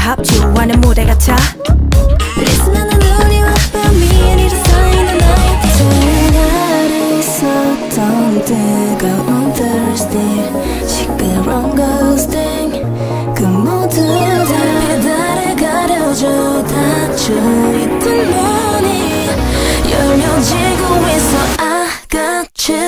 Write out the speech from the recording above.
합주하는 무대 같아. 리스나는 우리 와봐 미리 쌓이는 나의 저 아래 있었던 뜨거운 thirsty 시끄러운 ghosting 그 모두 다 페달에 가려져 닫혀있던 문이 열려지고 있어. I got you.